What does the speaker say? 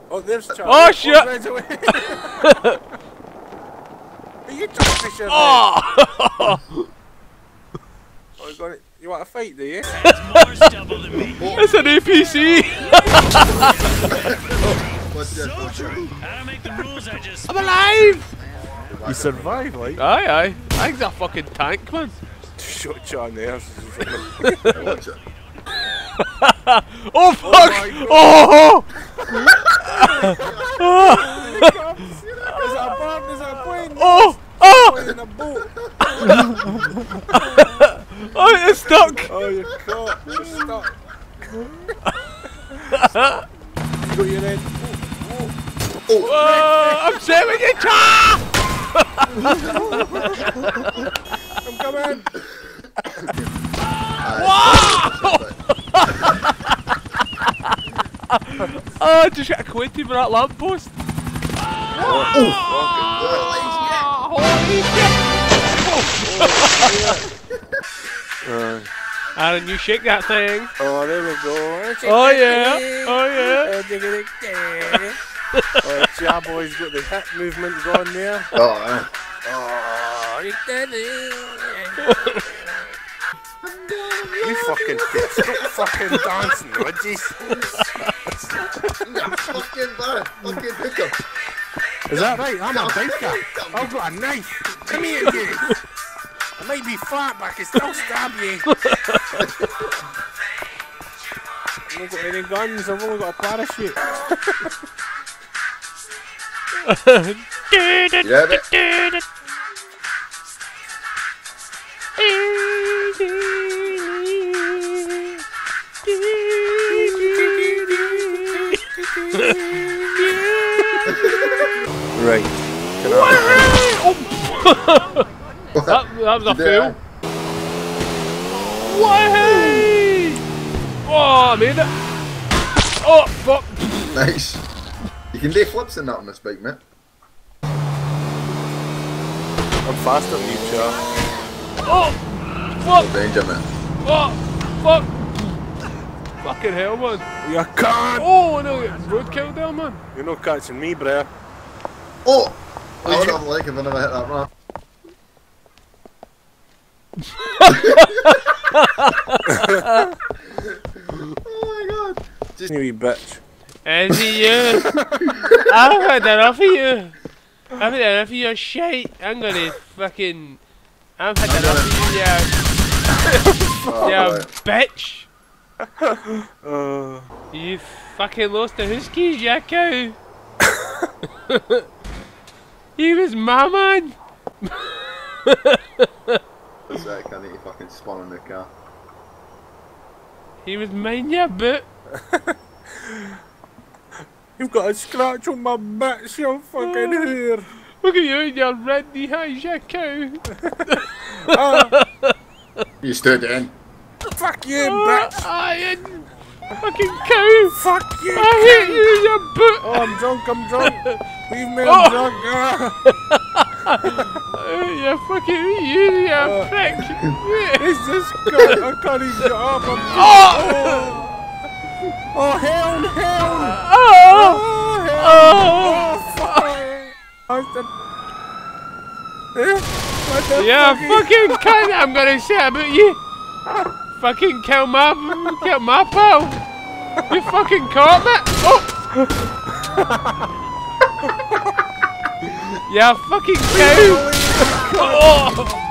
Oh, there's Charlie. Oh shit! Are you talking shit? Oh! Oh, you got it. You want to fight, do you? It's an APC! What's that? I'm alive! You survived, like. Aye, aye. I think it's a fucking tank, man. Shot you on there. Watch it. Oh fuck! my Oh! Is that a bomb? Is that a plane? Oh! Oh! In a boat. Oh, it's stuck! Oh, you're caught. You're stuck. Go your end. Oh, I'm saving you, cha! I'm coming. Oh, I just got acquainted with that lamppost. Holy shit! Aaron, you shake that thing. Oh, there we go. Oh yeah, oh yeah. Oh, Ja Boy's got the hip movement going there. Oh, Oh, you did it. You fucking bitch. Stop fucking dancing, would you? fucking bad. Fucking hiccup. Is that right? I'm a biker. I've got a knife. Come here, you. I might be fat, but I can still stab you. I've not got any guns. I've only got a parachute. Yeah, but Right. that was a fail. Way! Oh, I made it. Oh, fuck. nice. You can do flips in that on this bike, mate. I'm faster than you, Char. Oh, fuck. Danger, man. Oh, fuck. Fucking hell, man. You can't. Oh, no, roadkill there, man. You're not catching me, bruh. Oh! I would have liked if I never hit that ramp. Oh my god. Just you wee bitch. Is it you? I've had enough of you. I've had enough of your shite. I'm gonna fucking... I've had enough of you, you bitch. You fucking lost the huskies, you cow. He was my man. Sick, I need to fucking spawn in the car. He was mine, you boot. You've got a scratch on my bitch, you fucking hair. Look at you and your red knee highs, you cow. You stood in. Fuck you, bitch. I fucking cow. Fuck you. I hate you, you boot. Oh, I'm drunk, I'm drunk. Leave me, I'm drunk. You fucking you prick. Is this guy? I can't even get up. Oh, hell, hell. Oh, Oh, fuck. What the yeah, fuck? fucking cunt. I'm gonna say about you. Fucking kill my pal. You fucking caught me. Oh. Yeah, fucking cow. Oh.